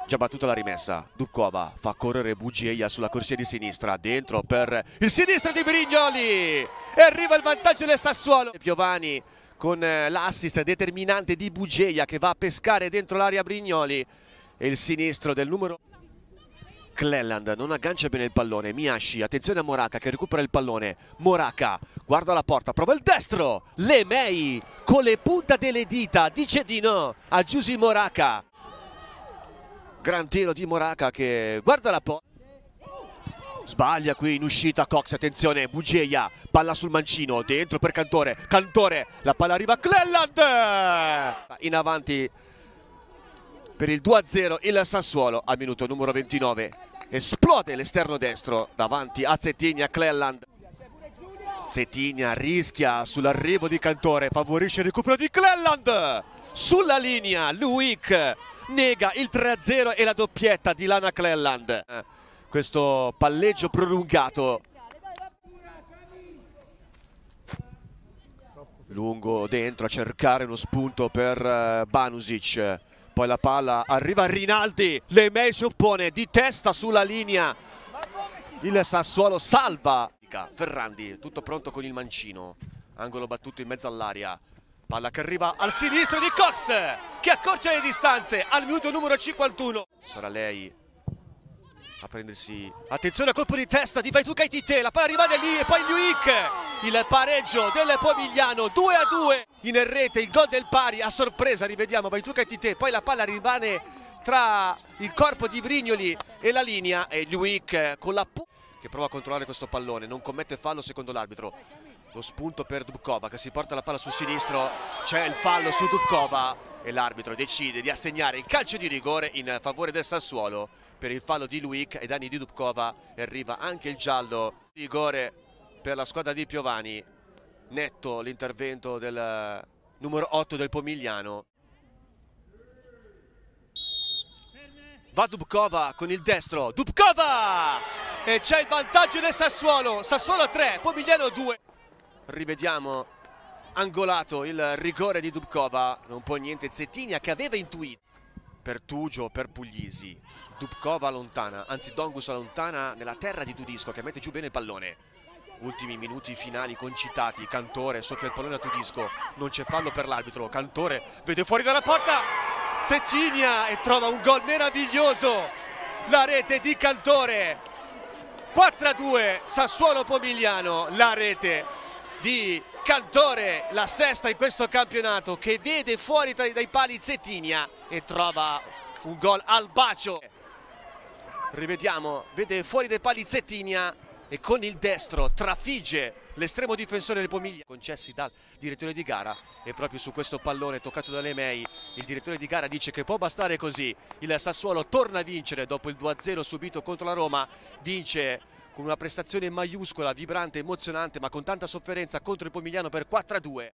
Già battuta la rimessa, Dubkova fa correre Bugeia sulla corsia di sinistra, dentro per il sinistro di Brignoli e arriva il vantaggio del Sassuolo. Piovani con l'assist determinante di Bugeia che va a pescare dentro l'area Brignoli e il sinistro del numero. Cleland non aggancia bene il pallone, Miyashi, attenzione a Moraca che recupera il pallone, Moraca guarda la porta, prova il destro, Lemei con le punte delle dita dice di no a Giusy Moraca. Gran tiro di Moraca che guarda la porta. Sbaglia qui in uscita Cox, attenzione, Bugeia, palla sul mancino, dentro per Cantore, Cantore, la palla arriva a Cleland! In avanti per il 2-0 il Sassuolo al minuto numero 29. Esplode l'esterno destro davanti a Zettigna, Cleland. Zettigna rischia sull'arrivo di Cantore, favorisce il recupero di Cleland! Sulla linea, Luic nega il 3-0 e la doppietta di Lana Cleland. Questo palleggio prolungato. Lungo dentro a cercare uno spunto per Banusic. Poi la palla arriva a Rinaldi. Lemei si oppone di testa sulla linea. Il Sassuolo salva. Ferrandi, tutto pronto con il mancino. Angolo battuto in mezzo all'aria. Palla che arriva al sinistro di Cox che accorcia le distanze al minuto numero 51. Sarà lei a prendersi, attenzione a colpo di testa di Vaitu Kaitite, la palla rimane lì e poi Luic, il pareggio del Pomigliano, 2-2 in rete, il gol del pari a sorpresa, rivediamo Vaitu Kaitite, poi la palla rimane tra il corpo di Brignoli e la linea e Luic con la che prova a controllare questo pallone, non commette fallo secondo l'arbitro. Lo spunto per Dubkova che si porta la palla sul sinistro, c'è il fallo su Dubkova e l'arbitro decide di assegnare il calcio di rigore in favore del Sassuolo per il fallo di Luic ai danni di Dubkova e arriva anche il giallo. Rigore per la squadra di Piovani, netto l'intervento del numero 8 del Pomigliano. Va Dubkova con il destro, Dubkova! E c'è il vantaggio del Sassuolo, Sassuolo 3, Pomigliano 2. Rivediamo angolato il rigore di Dubkova, non può niente Zettigna che aveva intuito. Pertugio per Puglisi, Dubkova lontana, anzi Dongus allontana nella terra di Tudisco che mette giù bene il pallone. Ultimi minuti finali concitati, Cantore soffia il pallone a Tudisco, non c'è fallo per l'arbitro, Cantore vede fuori dalla porta, Zettigna e trova un gol meraviglioso, la rete di Cantore, 4-2 Sassuolo Pomigliano, la rete di Cantore, la sesta in questo campionato che vede fuori dai pali Zettigna e trova un gol al bacio. Rivediamo, vede fuori dai pali Zettigna e con il destro trafigge l'estremo difensore del Pomigliano concessi dal direttore di gara e proprio su questo pallone toccato da Lemei il direttore di gara dice che può bastare così. Il Sassuolo torna a vincere dopo il 2-0 subito contro la Roma, vince con una prestazione maiuscola, vibrante, emozionante ma con tanta sofferenza contro il Pomigliano per 4-2.